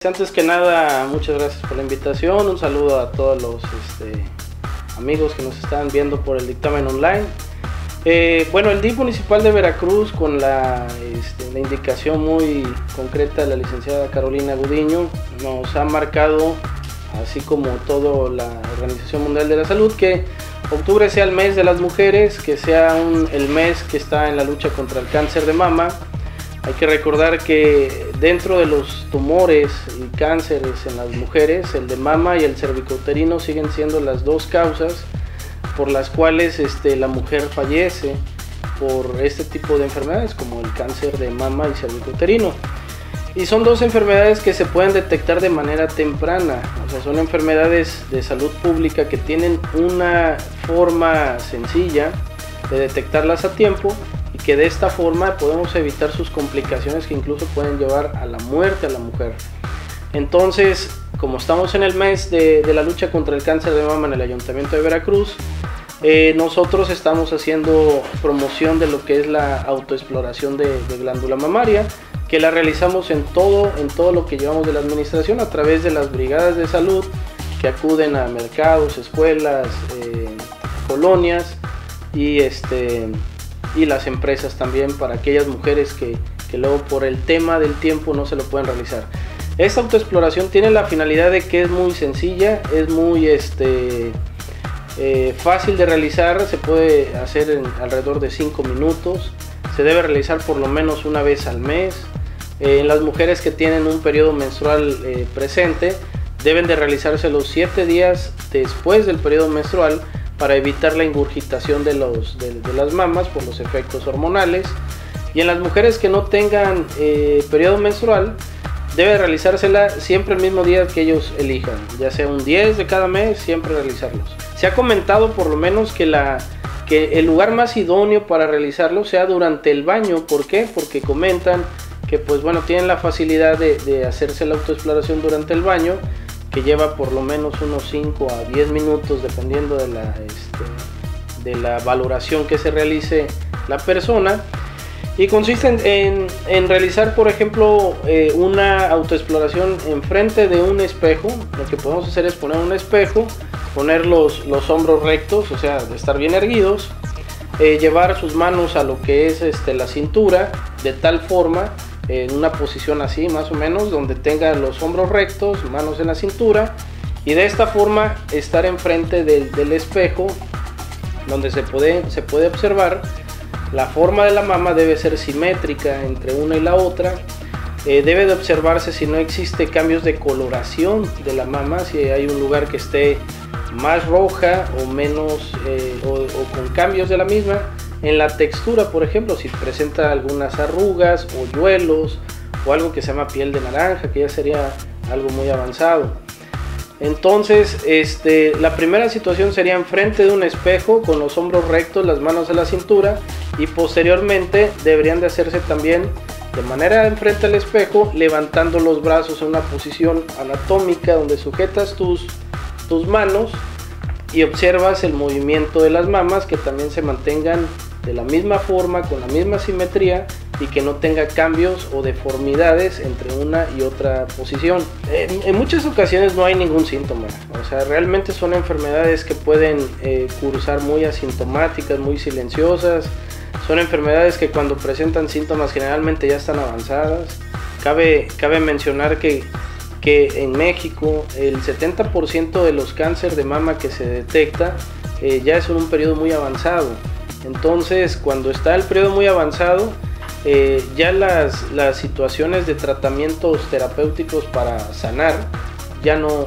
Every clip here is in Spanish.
Antes que nada, muchas gracias por la invitación. Un saludo a todos los amigos que nos están viendo por el dictamen online. Bueno, el DIF municipal de Veracruz, con la indicación muy concreta de la licenciada Carolina Gudiño, nos ha marcado, así como toda la Organización Mundial de la Salud, que octubre sea el mes de las mujeres, que sea el mes que está en la lucha contra el cáncer de mama. Hay que recordar que dentro de los tumores y cánceres en las mujeres, el de mama y el cervicouterino siguen siendo las dos causas por las cuales la mujer fallece por este tipo de enfermedades, como el cáncer de mama y cervicouterino. Y son dos enfermedades que se pueden detectar de manera temprana, o sea, son enfermedades de salud pública que tienen una forma sencilla de detectarlas a tiempo, y que de esta forma podemos evitar sus complicaciones que incluso pueden llevar a la muerte a la mujer. Entonces, como estamos en el mes de la lucha contra el cáncer de mama en el Ayuntamiento de Veracruz, nosotros estamos haciendo promoción de lo que es la autoexploración de glándula mamaria, que la realizamos en todo lo que llevamos de la administración a través de las brigadas de salud que acuden a mercados, escuelas, colonias y las empresas también, para aquellas mujeres que luego por el tema del tiempo no se lo pueden realizar. Esta autoexploración tiene la finalidad de que es muy sencilla, es muy fácil de realizar, se puede hacer en alrededor de 5 minutos, se debe realizar por lo menos una vez al mes. En las mujeres que tienen un periodo menstrual presente, deben de realizarse los 7 días después del periodo menstrual, para evitar la ingurgitación de las mamas por los efectos hormonales. Y en las mujeres que no tengan periodo menstrual, debe realizársela siempre el mismo día que ellos elijan, ya sea un 10 de cada mes, siempre realizarlos. Se ha comentado por lo menos que el lugar más idóneo para realizarlo sea durante el baño. ¿Por qué? Porque comentan que pues bueno, tienen la facilidad de hacerse la autoexploración durante el baño, que lleva por lo menos unos 5 a 10 minutos dependiendo de la valoración que se realice la persona, y consiste en realizar, por ejemplo, una autoexploración enfrente de un espejo. Lo que podemos hacer es poner un espejo, poner los hombros rectos, o sea, de estar bien erguidos, llevar sus manos a lo que es la cintura, de tal forma, en una posición así más o menos, donde tenga los hombros rectos, manos en la cintura, y de esta forma estar enfrente del espejo, donde se puede observar la forma de la mama. Debe ser simétrica entre una y la otra. Debe de observarse si no existe cambios de coloración de la mama, si hay un lugar que esté más roja o menos, o con cambios de la misma. En la textura, por ejemplo, si presenta algunas arrugas o yuelos o algo que se llama piel de naranja, que ya sería algo muy avanzado. Entonces, la primera situación sería enfrente de un espejo, con los hombros rectos, las manos a la cintura, y posteriormente deberían de hacerse también de manera enfrente al espejo, levantando los brazos en una posición anatómica donde sujetas tus manos y observas el movimiento de las mamas, que también se mantengan de la misma forma, con la misma simetría, y que no tenga cambios o deformidades entre una y otra posición. En muchas ocasiones no hay ningún síntoma, o sea, realmente son enfermedades que pueden cursar muy asintomáticas, muy silenciosas. Son enfermedades que cuando presentan síntomas generalmente ya están avanzadas. Cabe mencionar que en México el 70% de los cánceres de mama que se detecta ya es en un periodo muy avanzado. Entonces, cuando está el periodo muy avanzado, ya las situaciones de tratamientos terapéuticos para sanar ya no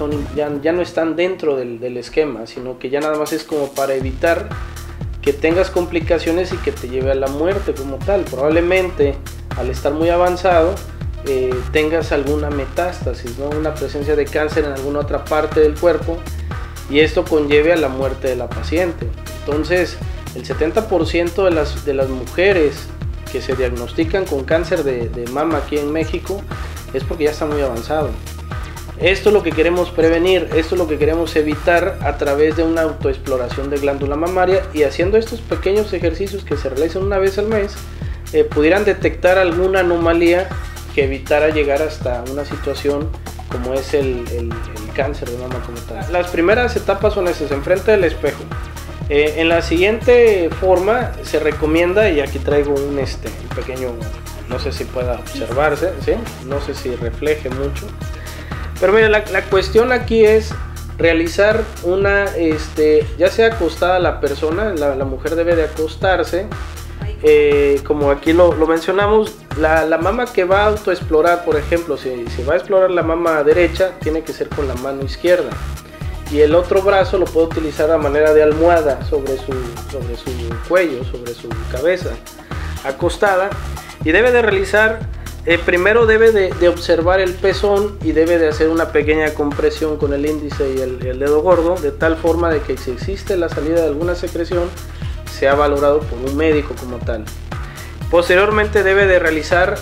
están dentro del esquema, sino que ya nada más es como para evitar que tengas complicaciones y que te lleve a la muerte como tal. Probablemente al estar muy avanzado tengas alguna metástasis, ¿no? Una presencia de cáncer en alguna otra parte del cuerpo, y esto conlleve a la muerte de la paciente. Entonces, el 70% de las mujeres que se diagnostican con cáncer de mama aquí en México es porque ya está muy avanzado. Esto es lo que queremos prevenir, esto es lo que queremos evitar a través de una autoexploración de glándula mamaria, y haciendo estos pequeños ejercicios que se realizan una vez al mes, pudieran detectar alguna anomalía que evitara llegar hasta una situación como es el cáncer de mama como tal. Las primeras etapas son esas, enfrente del espejo. En la siguiente forma se recomienda, y aquí traigo un pequeño, no sé si pueda observarse, ¿sí? No sé si refleje mucho, pero mira, la cuestión aquí es realizar una, ya sea acostada la persona, la mujer debe de acostarse, como aquí lo mencionamos, la mama que va a autoexplorar, por ejemplo, si va a explorar la mama derecha, tiene que ser con la mano izquierda, y el otro brazo lo puede utilizar a manera de almohada sobre su cuello, sobre su cabeza, acostada, y debe de realizar, primero debe de observar el pezón y debe de hacer una pequeña compresión con el índice y el dedo gordo, de tal forma de que si existe la salida de alguna secreción, sea valorado por un médico como tal. Posteriormente debe de realizar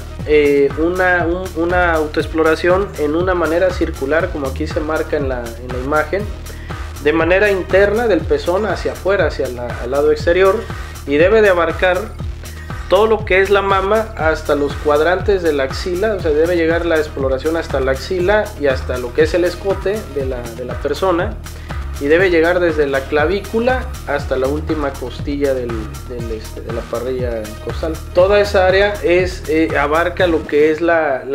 una autoexploración en una manera circular, como aquí se marca en la imagen, de manera interna del pezón hacia afuera, hacia el lado exterior, y debe de abarcar todo lo que es la mama hasta los cuadrantes de la axila, o sea, debe llegar la exploración hasta la axila y hasta lo que es el escote de la persona, y debe llegar desde la clavícula hasta la última costilla de la parrilla costal. Toda esa área abarca lo que es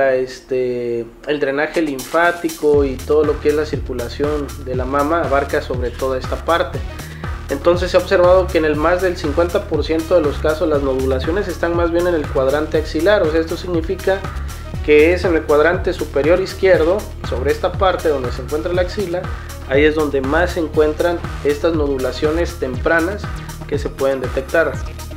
el drenaje linfático y todo lo que es la circulación de la mama, abarca sobre toda esta parte. Entonces se ha observado que en el más del 50% de los casos las nodulaciones están más bien en el cuadrante axilar, o sea, esto significa que es en el cuadrante superior izquierdo, sobre esta parte donde se encuentra la axila. Ahí es donde más se encuentran estas nodulaciones tempranas que se pueden detectar.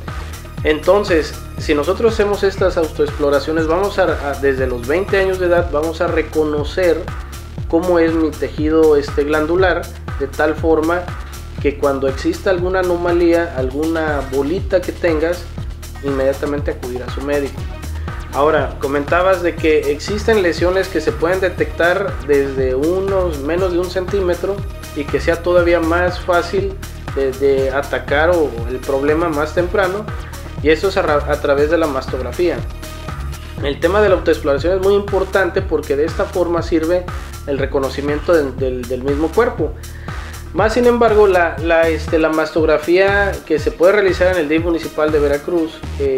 Entonces, si nosotros hacemos estas autoexploraciones, desde los 20 años de edad, vamos a reconocer cómo es mi tejido glandular, de tal forma que cuando exista alguna anomalía, alguna bolita que tengas, inmediatamente acudir a su médico. Ahora, comentabas de que existen lesiones que se pueden detectar desde menos de 1 centímetro y que sea todavía más fácil de atacar o el problema más temprano, y eso es a través de la mastografía. El tema de la autoexploración es muy importante porque de esta forma sirve el reconocimiento del mismo cuerpo. Más sin embargo, la mastografía que se puede realizar en el DIF municipal de Veracruz,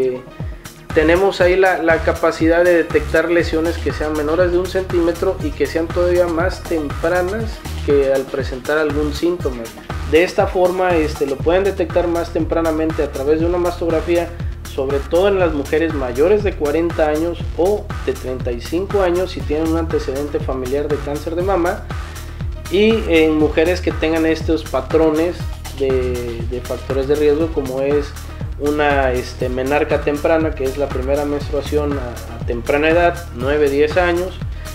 tenemos ahí la capacidad de detectar lesiones que sean menores de 1 centímetro y que sean todavía más tempranas que al presentar algún síntoma. De esta forma lo pueden detectar más tempranamente a través de una mastografía, sobre todo en las mujeres mayores de 40 años o de 35 años si tienen un antecedente familiar de cáncer de mama, y en mujeres que tengan estos patrones de factores de riesgo, como es una menarca temprana, que es la primera menstruación a temprana edad, 9-10 años,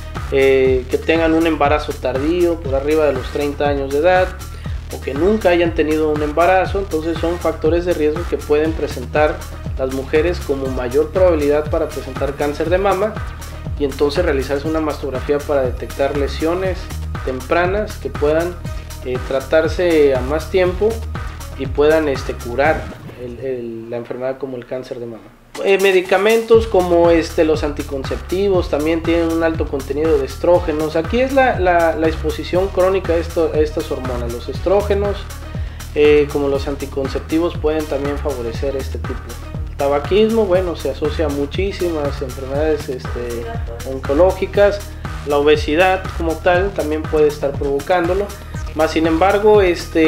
que tengan un embarazo tardío por arriba de los 30 años de edad, o que nunca hayan tenido un embarazo. Entonces son factores de riesgo que pueden presentar las mujeres como mayor probabilidad para presentar cáncer de mama, y entonces realizarse una mastografía para detectar lesiones tempranas que puedan tratarse a más tiempo y puedan curar la enfermedad como el cáncer de mama. Medicamentos como los anticonceptivos también tienen un alto contenido de estrógenos. Aquí es la exposición crónica a estas hormonas. Los estrógenos, como los anticonceptivos, pueden también favorecer este tipo. El tabaquismo, bueno, se asocia a muchísimas enfermedades oncológicas. La obesidad como tal también puede estar provocándolo. Más sin embargo,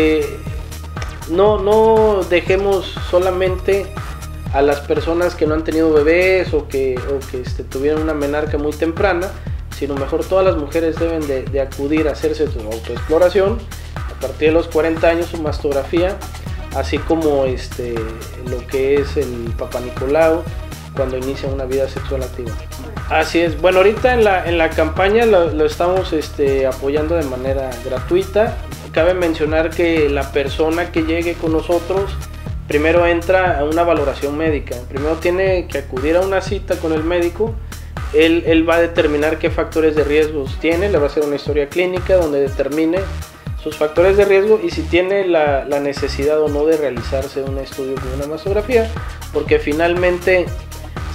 no dejemos solamente a las personas que no han tenido bebés o que tuvieron una menarca muy temprana, sino mejor todas las mujeres deben de acudir a hacerse su autoexploración a partir de los 40 años, su mastografía, así como lo que es el Papá Nicolau cuando inicia una vida sexual activa. Así es. Bueno, ahorita en la campaña lo estamos apoyando de manera gratuita. Cabe mencionar que la persona que llegue con nosotros primero entra a una valoración médica. Primero tiene que acudir a una cita con el médico. Él va a determinar qué factores de riesgos tiene, le va a hacer una historia clínica donde determine sus factores de riesgo y si tiene la necesidad o no de realizarse un estudio con una mastografía, porque finalmente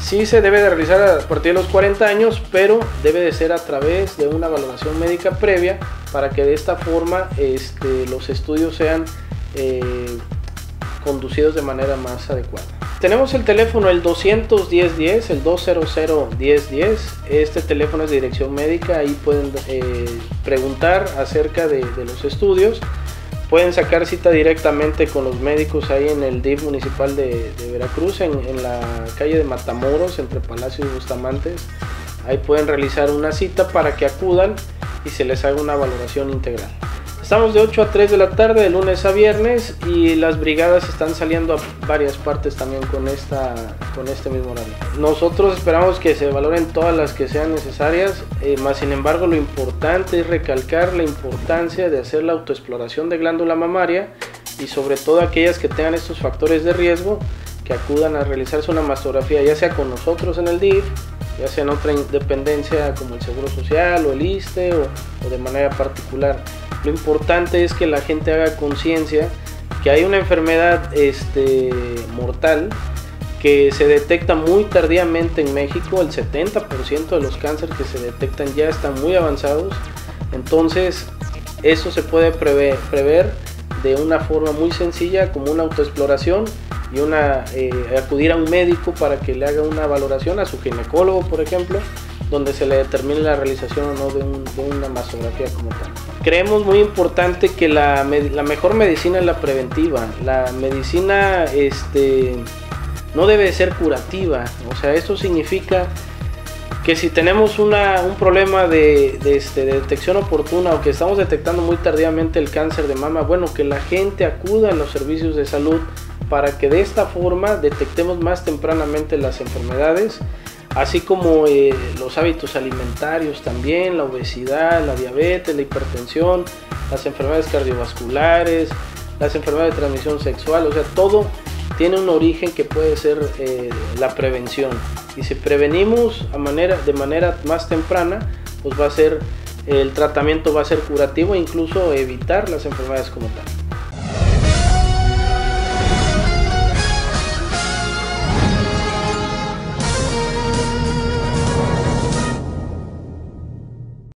Sí se debe de realizar a partir de los 40 años, pero debe de ser a través de una valoración médica previa para que de esta forma los estudios sean conducidos de manera más adecuada. Tenemos el teléfono el 210-10, el 200-1010. Este teléfono es de dirección médica, ahí pueden preguntar acerca de los estudios. Pueden sacar cita directamente con los médicos ahí en el DIF municipal de Veracruz, en la calle de Matamoros, entre Palacio y Bustamante. Ahí pueden realizar una cita para que acudan y se les haga una valoración integral. Estamos de 8 a 3 de la tarde, de lunes a viernes, y las brigadas están saliendo a varias partes también con este mismo horario. Nosotros esperamos que se valoren todas las que sean necesarias, más sin embargo lo importante es recalcar la importancia de hacer la autoexploración de glándula mamaria, y sobre todo aquellas que tengan estos factores de riesgo, que acudan a realizarse una mastografía, ya sea con nosotros en el DIF, ya sea en otra dependencia como el Seguro Social o el ISSSTE o de manera particular. Lo importante es que la gente haga conciencia que hay una enfermedad mortal que se detecta muy tardíamente en México. El 70% de los cánceres que se detectan ya están muy avanzados. Entonces eso se puede prever de una forma muy sencilla, como una autoexploración y acudir a un médico para que le haga una valoración, a su ginecólogo por ejemplo, donde se le determine la realización o no de una mastografía como tal. Creemos muy importante que la mejor medicina es la preventiva. La medicina no debe ser curativa, o sea, esto significa que si tenemos un problema de detección oportuna, o que estamos detectando muy tardíamente el cáncer de mama, bueno, que la gente acuda a los servicios de salud para que de esta forma detectemos más tempranamente las enfermedades, así como los hábitos alimentarios también, la obesidad, la diabetes, la hipertensión, las enfermedades cardiovasculares, las enfermedades de transmisión sexual. O sea, todo tiene un origen que puede ser la prevención, y si prevenimos de manera más temprana, pues el tratamiento va a ser curativo e incluso evitar las enfermedades como tal.